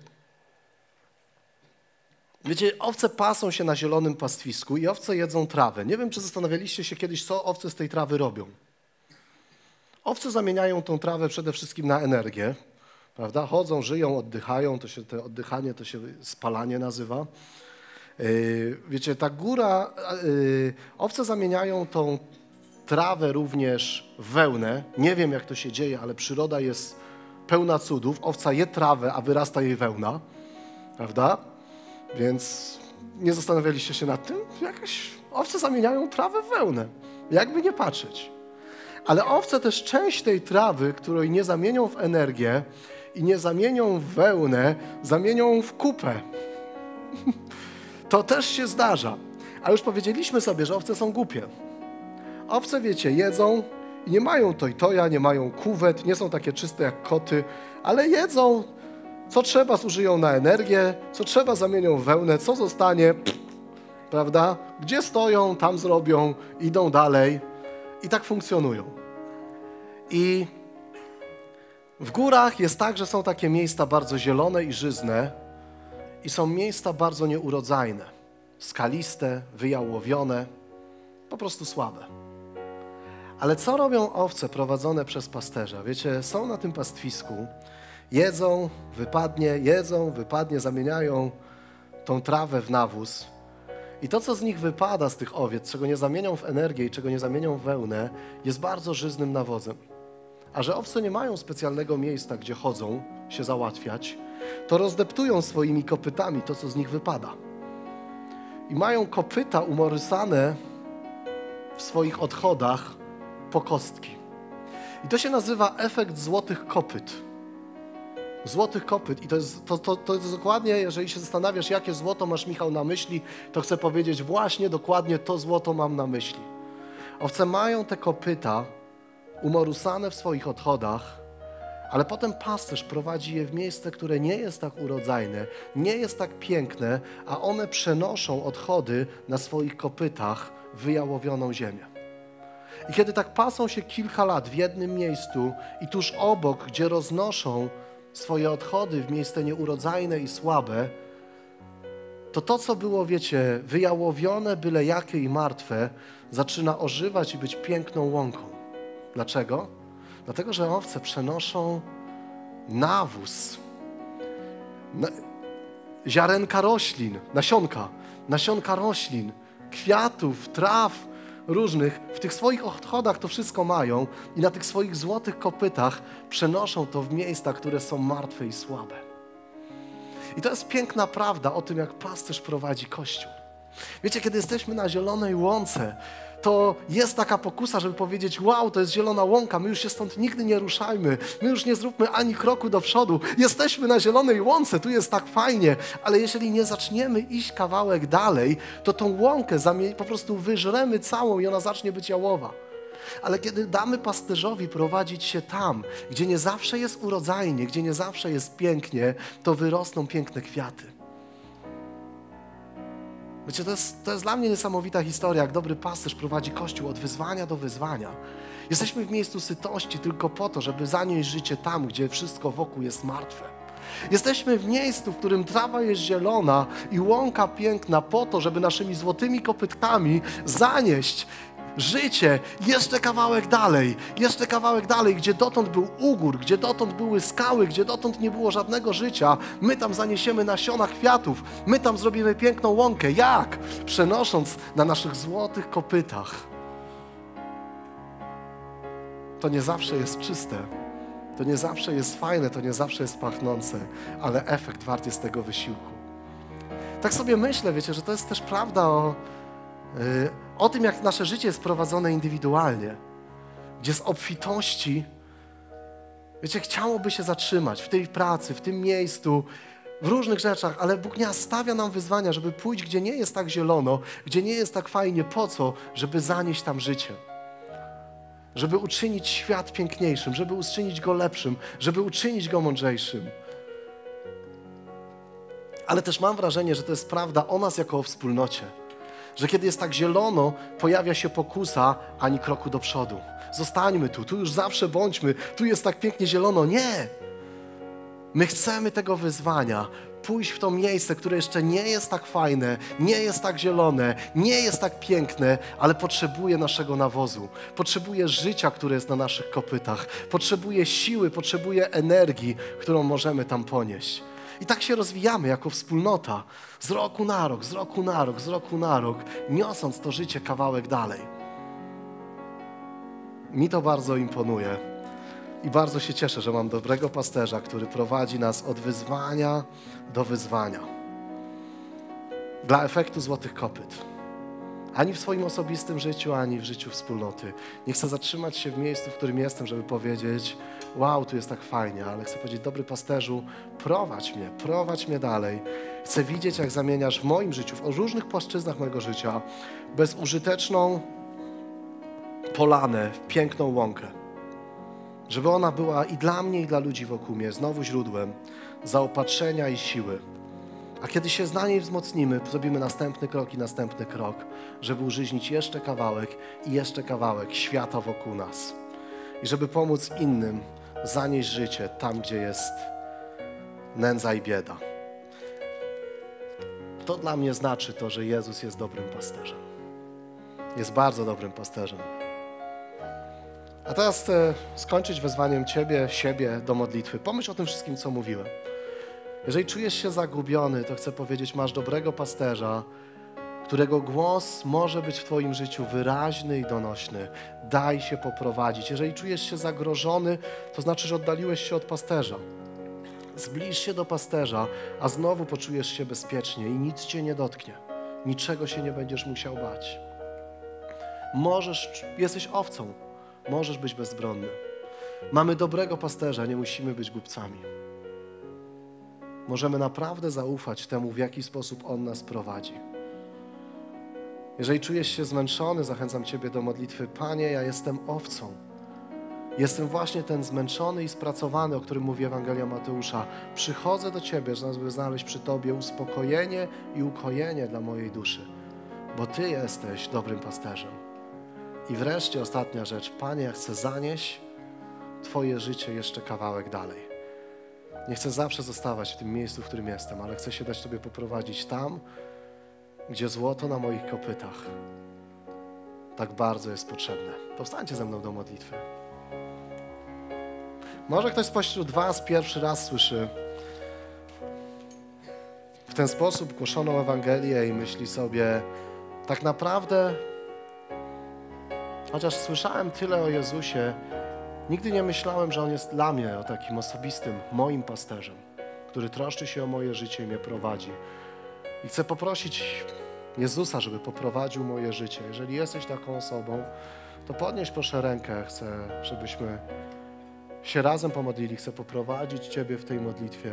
Wiecie, owce pasą się na zielonym pastwisku i owce jedzą trawę. Nie wiem, czy zastanawialiście się kiedyś, co owce z tej trawy robią. Owce zamieniają tą trawę przede wszystkim na energię, prawda? Chodzą, żyją, oddychają, to się, to oddychanie to się spalanie nazywa. Yy, wiecie, ta góra, yy, owce zamieniają tą trawę również w wełnę. Nie wiem, jak to się dzieje, ale przyroda jest pełna cudów. Owca je trawę, a wyrasta jej wełna, prawda? Więc nie zastanawialiście się nad tym? Jakieś owce zamieniają trawę w wełnę, jakby nie patrzeć. Ale owce też część tej trawy, której nie zamienią w energię i nie zamienią w wełnę, zamienią w kupę. To też się zdarza. A już powiedzieliśmy sobie, że owce są głupie. Owce, wiecie, jedzą i nie mają toj-toja, nie mają kuwet, nie są takie czyste jak koty, ale jedzą, co trzeba, zużyją na energię, co trzeba, zamienią w wełnę, co zostanie, pff, prawda? Gdzie stoją, tam zrobią, idą dalej i tak funkcjonują. I w górach jest tak, że są takie miejsca bardzo zielone i żyzne i są miejsca bardzo nieurodzajne, skaliste, wyjałowione, po prostu słabe. Ale co robią owce prowadzone przez pasterza? Wiecie, są na tym pastwisku, jedzą, wypadnie, jedzą, wypadnie, zamieniają tą trawę w nawóz. I to, co z nich wypada, z tych owiec, czego nie zamienią w energię i czego nie zamienią w wełnę, jest bardzo żyznym nawozem. A że owce nie mają specjalnego miejsca, gdzie chodzą się załatwiać, to rozdeptują swoimi kopytami to, co z nich wypada. I mają kopyta umorysane w swoich odchodach po kostki. I to się nazywa efekt złotych kopyt. Złotych kopyt. I to jest, to, to, to jest dokładnie, jeżeli się zastanawiasz, jakie złoto masz, Michał, na myśli, to chcę powiedzieć właśnie dokładnie to złoto mam na myśli. Owce mają te kopyta umorusane w swoich odchodach, ale potem pasterz prowadzi je w miejsce, które nie jest tak urodzajne, nie jest tak piękne, a one przenoszą odchody na swoich kopytach w wyjałowioną ziemię. I kiedy tak pasą się kilka lat w jednym miejscu i tuż obok, gdzie roznoszą swoje odchody w miejsce nieurodzajne i słabe, to to, co było, wiecie, wyjałowione, byle jakie i martwe, zaczyna ożywać i być piękną łąką. Dlaczego? Dlatego, że owce przenoszą nawóz, na, ziarenka roślin, nasionka, nasionka roślin, kwiatów, traw różnych. W tych swoich odchodach to wszystko mają i na tych swoich złotych kopytach przenoszą to w miejsca, które są martwe i słabe. I to jest piękna prawda o tym, jak pasterz prowadzi Kościół. Wiecie, kiedy jesteśmy na zielonej łące, to jest taka pokusa, żeby powiedzieć: wow, to jest zielona łąka, my już się stąd nigdy nie ruszajmy, my już nie zróbmy ani kroku do przodu, jesteśmy na zielonej łące, tu jest tak fajnie, ale jeżeli nie zaczniemy iść kawałek dalej, to tą łąkę po prostu wyżremy całą i ona zacznie być jałowa. Ale kiedy damy pasterzowi prowadzić się tam, gdzie nie zawsze jest urodzajnie, gdzie nie zawsze jest pięknie, to wyrosną piękne kwiaty. Wiecie, to jest, to jest dla mnie niesamowita historia, jak dobry pasterz prowadzi Kościół od wyzwania do wyzwania. Jesteśmy w miejscu sytości tylko po to, żeby zanieść życie tam, gdzie wszystko wokół jest martwe. Jesteśmy w miejscu, w którym trawa jest zielona i łąka piękna po to, żeby naszymi złotymi kopytkami zanieść życie jeszcze kawałek dalej, jeszcze kawałek dalej, gdzie dotąd był ugór, gdzie dotąd były skały, gdzie dotąd nie było żadnego życia. My tam zaniesiemy nasiona kwiatów, my tam zrobimy piękną łąkę. Jak? Przenosząc na naszych złotych kopytach. To nie zawsze jest czyste, to nie zawsze jest fajne, to nie zawsze jest pachnące, ale efekt wart jest tego wysiłku. Tak sobie myślę, wiecie, że to jest też prawda o... Yy, o tym, jak nasze życie jest prowadzone indywidualnie, gdzie z obfitości, wiecie, chciałoby się zatrzymać w tej pracy, w tym miejscu, w różnych rzeczach, ale Bóg nie stawia nam wyzwania, żeby pójść, gdzie nie jest tak zielono, gdzie nie jest tak fajnie. Po co? Żeby zanieść tam życie. Żeby uczynić świat piękniejszym, żeby uczynić go lepszym, żeby uczynić go mądrzejszym. Ale też mam wrażenie, że to jest prawda o nas jako o wspólnocie. Że kiedy jest tak zielono, pojawia się pokusa, ani kroku do przodu. Zostańmy tu, tu już zawsze bądźmy, tu jest tak pięknie zielono. Nie! My chcemy tego wyzwania, pójść w to miejsce, które jeszcze nie jest tak fajne, nie jest tak zielone, nie jest tak piękne, ale potrzebuje naszego nawozu, potrzebuje życia, które jest na naszych kopytach, potrzebuje siły, potrzebuje energii, którą możemy tam ponieść. I tak się rozwijamy jako wspólnota, z roku na rok, z roku na rok, z roku na rok, niosąc to życie kawałek dalej. Mi to bardzo imponuje. I bardzo się cieszę, że mam dobrego pasterza, który prowadzi nas od wyzwania do wyzwania. Dla efektu złotych kopyt. Ani w swoim osobistym życiu, ani w życiu wspólnoty. Nie chcę zatrzymać się w miejscu, w którym jestem, żeby powiedzieć: wow, tu jest tak fajnie, ale chcę powiedzieć: dobry pasterzu, prowadź mnie, prowadź mnie dalej. Chcę widzieć, jak zamieniasz w moim życiu, w różnych płaszczyznach mojego życia, bezużyteczną polanę w piękną łąkę. Żeby ona była i dla mnie, i dla ludzi wokół mnie znowu źródłem zaopatrzenia i siły. A kiedy się na niej wzmocnimy, zrobimy następny krok i następny krok, żeby użyźnić jeszcze kawałek i jeszcze kawałek świata wokół nas. I żeby pomóc innym zanieść życie tam, gdzie jest nędza i bieda. To dla mnie znaczy to, że Jezus jest dobrym pasterzem. Jest bardzo dobrym pasterzem. A teraz chcę skończyć wezwaniem Ciebie, siebie do modlitwy. Pomyśl o tym wszystkim, co mówiłem. Jeżeli czujesz się zagubiony, to chcę powiedzieć: masz dobrego pasterza, którego głos może być w Twoim życiu wyraźny i donośny. Daj się poprowadzić. Jeżeli czujesz się zagrożony, to znaczy, że oddaliłeś się od pasterza. Zbliż się do pasterza, a znowu poczujesz się bezpiecznie i nic Cię nie dotknie. Niczego się nie będziesz musiał bać. Możesz, jesteś owcą, możesz być bezbronny. Mamy dobrego pasterza, nie musimy być głupcami. Możemy naprawdę zaufać temu, w jaki sposób On nas prowadzi. Jeżeli czujesz się zmęczony, zachęcam Ciebie do modlitwy: Panie, ja jestem owcą. Jestem właśnie ten zmęczony i spracowany, o którym mówi Ewangelia Mateusza. Przychodzę do Ciebie, żeby znaleźć przy Tobie uspokojenie i ukojenie dla mojej duszy, bo Ty jesteś dobrym pasterzem. I wreszcie ostatnia rzecz. Panie, ja chcę zanieść Twoje życie jeszcze kawałek dalej. Nie chcę zawsze zostawać w tym miejscu, w którym jestem, ale chcę się dać Tobie poprowadzić tam, gdzie złoto na moich kopytach tak bardzo jest potrzebne. Powstańcie ze mną do modlitwy. Może ktoś spośród Was pierwszy raz słyszy w ten sposób głoszoną Ewangelię i myśli sobie: tak naprawdę, chociaż słyszałem tyle o Jezusie, nigdy nie myślałem, że On jest dla mnie o takim osobistym, moim pasterzem, który troszczy się o moje życie i mnie prowadzi. I chcę poprosić Jezusa, żeby poprowadził moje życie. Jeżeli jesteś taką osobą, to podnieś proszę rękę. Chcę, żebyśmy się razem pomodlili. Chcę poprowadzić Ciebie w tej modlitwie.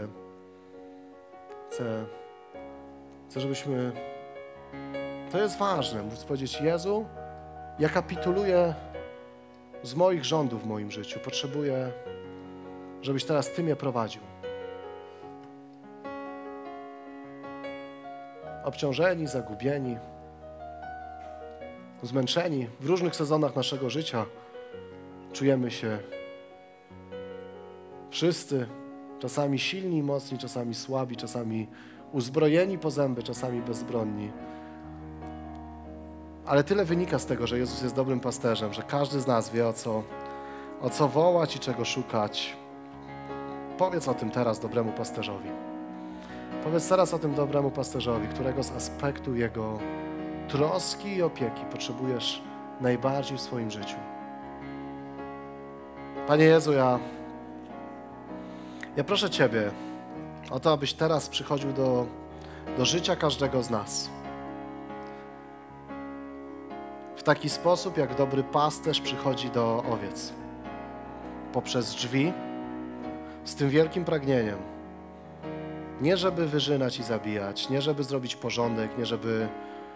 Chcę, chcę żebyśmy... To jest ważne. Móc powiedzieć: Jezu, ja kapituluję z moich rządów w moim życiu. Potrzebuję, żebyś teraz Ty mnie prowadził. Obciążeni, zagubieni, zmęczeni. W różnych sezonach naszego życia czujemy się wszyscy, czasami silni i mocni, czasami słabi, czasami uzbrojeni po zęby, czasami bezbronni. Ale tyle wynika z tego, że Jezus jest dobrym pasterzem, że każdy z nas wie, o co, o co wołać i czego szukać. Powiedz o tym teraz dobremu pasterzowi. Powiedz teraz o tym dobremu pasterzowi, którego z aspektu Jego troski i opieki potrzebujesz najbardziej w swoim życiu. Panie Jezu, ja, ja proszę Ciebie o to, abyś teraz przychodził do, do życia każdego z nas. W taki sposób, jak dobry pasterz przychodzi do owiec. Poprzez drzwi, z tym wielkim pragnieniem. Nie żeby wyżynać i zabijać, nie żeby zrobić porządek, nie żeby,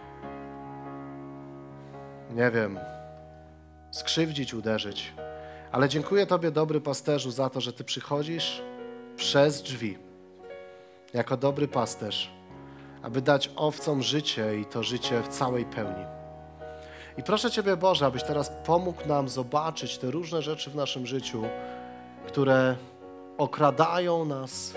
nie wiem, skrzywdzić, uderzyć. Ale dziękuję Tobie, dobry pasterzu, za to, że Ty przychodzisz przez drzwi, jako dobry pasterz, aby dać owcom życie i to życie w całej pełni. I proszę Ciebie, Boże, abyś teraz pomógł nam zobaczyć te różne rzeczy w naszym życiu, które okradają nas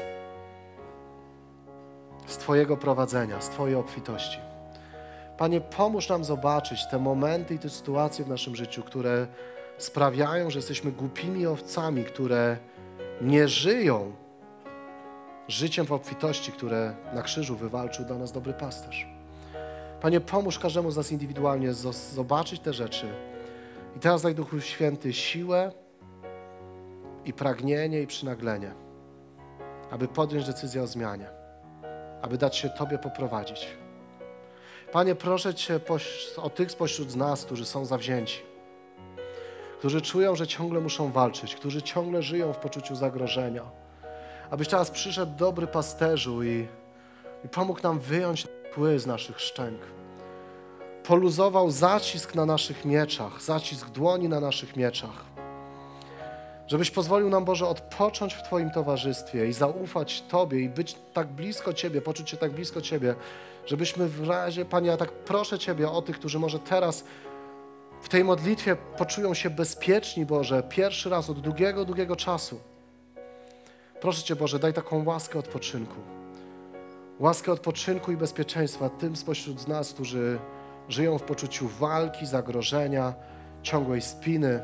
z Twojego prowadzenia, z Twojej obfitości. Panie, pomóż nam zobaczyć te momenty i te sytuacje w naszym życiu, które sprawiają, że jesteśmy głupimi owcami, które nie żyją życiem w obfitości, które na krzyżu wywalczył dla nas dobry pasterz. Panie, pomóż każdemu z nas indywidualnie zobaczyć te rzeczy. I teraz daj, Duchu Święty, siłę i pragnienie i przynaglenie, aby podjąć decyzję o zmianie, aby dać się Tobie poprowadzić. Panie, proszę Cię o tych spośród z nas, którzy są zawzięci, którzy czują, że ciągle muszą walczyć, którzy ciągle żyją w poczuciu zagrożenia, abyś teraz przyszedł, dobry pasterzu, i, i pomógł nam wyjąć kły z naszych szczęk. Poluzował zacisk na naszych mieczach, zacisk dłoni na naszych mieczach. Żebyś pozwolił nam, Boże, odpocząć w Twoim towarzystwie i zaufać Tobie i być tak blisko Ciebie, poczuć się tak blisko Ciebie, żebyśmy w razie, Panie, ja tak proszę Ciebie o tych, którzy może teraz w tej modlitwie poczują się bezpieczni, Boże, pierwszy raz od długiego, długiego czasu. Proszę Cię, Boże, daj taką łaskę odpoczynku. Łaskę odpoczynku i bezpieczeństwa tym spośród z nas, którzy żyją w poczuciu walki, zagrożenia, ciągłej spiny.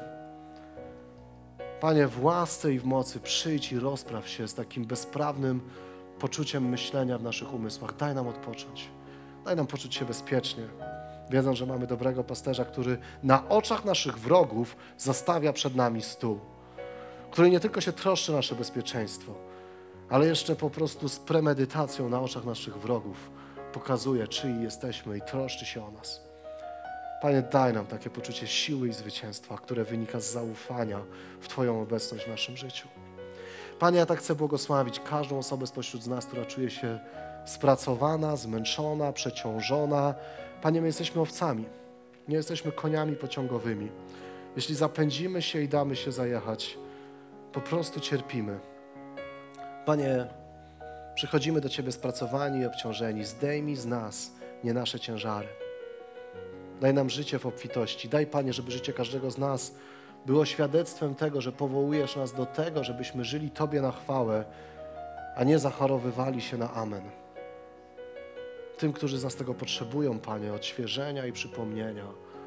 Panie, w łasce i w mocy przyjdź i rozpraw się z takim bezprawnym poczuciem myślenia w naszych umysłach. Daj nam odpocząć. Daj nam poczuć się bezpiecznie, wiedząc, że mamy dobrego pasterza, który na oczach naszych wrogów zastawia przed nami stół, który nie tylko się troszczy o nasze bezpieczeństwo, ale jeszcze po prostu z premedytacją na oczach naszych wrogów pokazuje, czyi jesteśmy i troszczy się o nas. Panie, daj nam takie poczucie siły i zwycięstwa, które wynika z zaufania w Twoją obecność w naszym życiu. Panie, ja tak chcę błogosławić każdą osobę spośród z nas, która czuje się spracowana, zmęczona, przeciążona. Panie, my jesteśmy owcami, nie jesteśmy koniami pociągowymi. Jeśli zapędzimy się i damy się zajechać, po prostu cierpimy. Panie, przychodzimy do Ciebie spracowani i obciążeni. Zdejmij z nas nie nasze ciężary. Daj nam życie w obfitości. Daj, Panie, żeby życie każdego z nas było świadectwem tego, że powołujesz nas do tego, żebyśmy żyli Tobie na chwałę, a nie zachorowywali się na amen. Tym, którzy z nas tego potrzebują, Panie, odświeżenia i przypomnienia.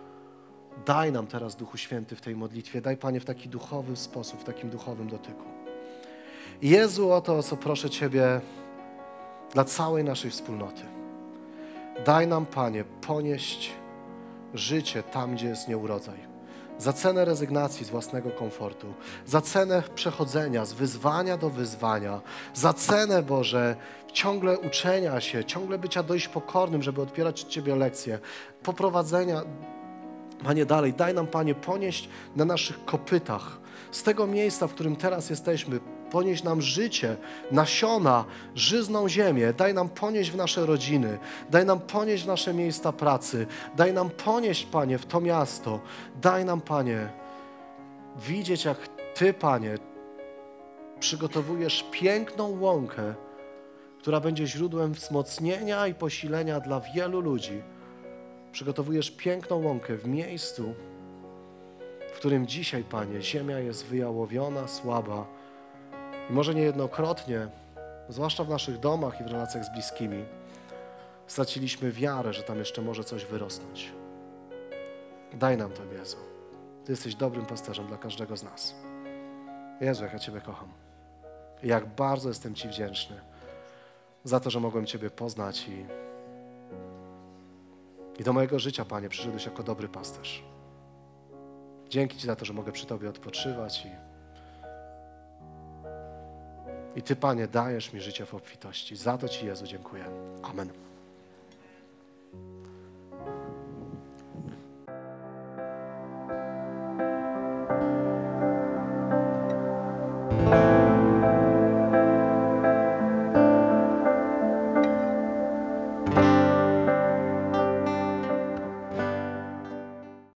Daj nam teraz, Duchu Święty, w tej modlitwie. Daj, Panie, w taki duchowy sposób, w takim duchowym dotyku. Jezu, o to, o co proszę Ciebie dla całej naszej wspólnoty. Daj nam, Panie, ponieść życie tam, gdzie jest nieurodzaj. Za cenę rezygnacji z własnego komfortu, za cenę przechodzenia z wyzwania do wyzwania, za cenę, Boże, ciągle uczenia się, ciągle bycia dość pokornym, żeby odbierać od Ciebie lekcje, poprowadzenia, Panie, dalej. Daj nam, Panie, ponieść na naszych kopytach, z tego miejsca, w którym teraz jesteśmy, ponieść nam życie, nasiona, żyzną ziemię. Daj nam ponieść w nasze rodziny. Daj nam ponieść w nasze miejsca pracy. Daj nam ponieść, Panie, w to miasto. Daj nam, Panie, widzieć, jak Ty, Panie, przygotowujesz piękną łąkę, która będzie źródłem wzmocnienia i posilenia dla wielu ludzi. Przygotowujesz piękną łąkę w miejscu, w którym dzisiaj, Panie, ziemia jest wyjałowiona, słaba. I może niejednokrotnie, zwłaszcza w naszych domach i w relacjach z bliskimi, straciliśmy wiarę, że tam jeszcze może coś wyrosnąć. Daj nam to, Jezu. Ty jesteś dobrym pasterzem dla każdego z nas. Jezu, jak ja Ciebie kocham. I jak bardzo jestem Ci wdzięczny za to, że mogłem Ciebie poznać i, i do mojego życia, Panie, przyszedłeś jako dobry pasterz. Dzięki Ci za to, że mogę przy Tobie odpoczywać i I Ty, Panie, dajesz mi życie w obfitości. Za to Ci, Jezu, dziękuję. Amen.